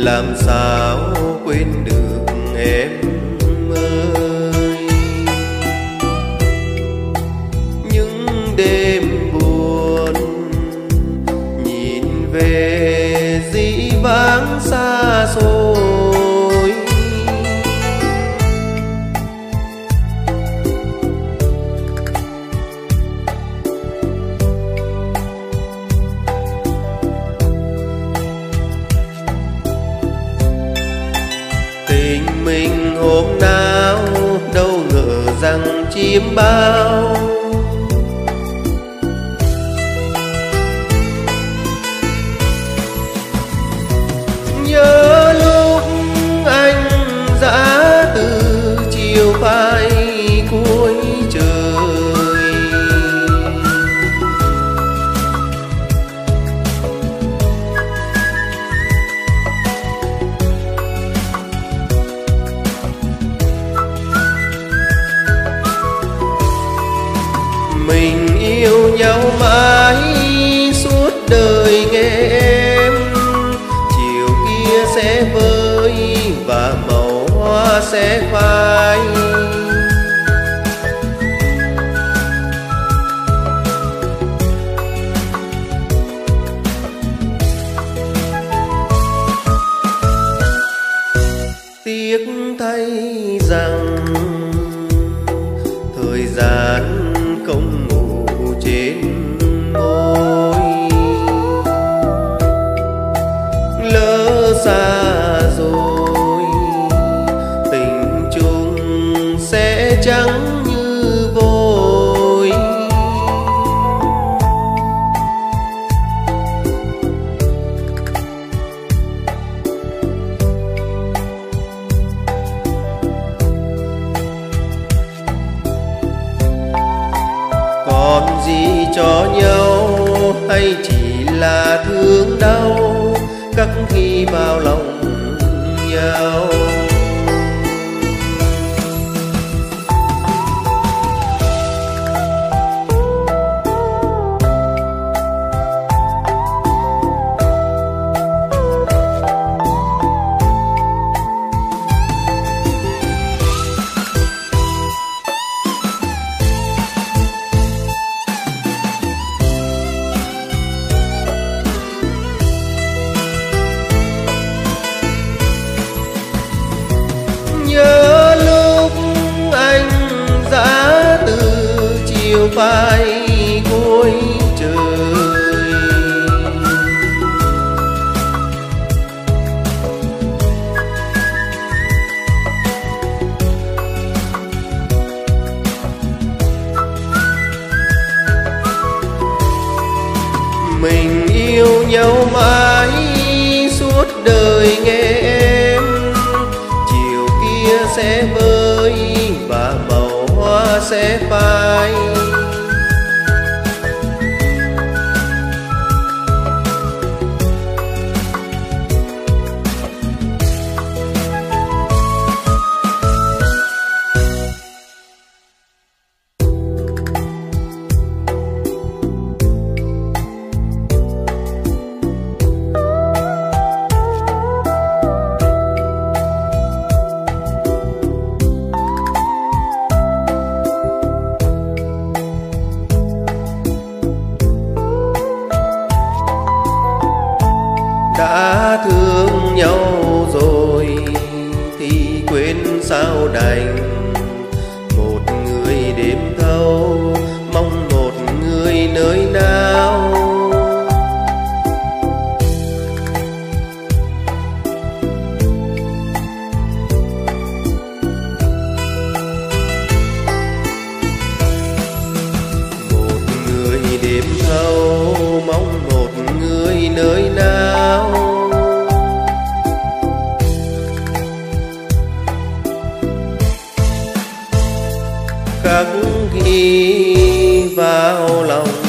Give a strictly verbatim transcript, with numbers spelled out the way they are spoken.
làm sao quên được em ơi. Những đêm buồn nhìn về dĩ vãng xa xôi, tình mình hôm nào đâu ngờ rằng chiếm bao. Nhớ lúc anh dã từ chiều phai cuối trời, mình yêu nhau mãi suốt đời nghe em. Chiều kia sẽ vơi và màu hoa sẽ phai. Tiếc thay rằng thời gian không ngủ trên môi, lỡ xa rồi tình chung sẽ trắng như vôi. Còn gì cho nhau hay chỉ là thương đau khắc ghi vào lòng nhau. Nhớ lúc anh dã từ chiều phai cuối trời, mình yêu nhau mãi suốt đời nghe em. Chiều kia sẽ vơi và màu hoa sẽ phai. Đã thương nhau rồi thì quên sao đành. Một người đêm thâu mong một người nơi nào. Một người đêm thâu mong một người nơi nào. Khắc ghi vào lòng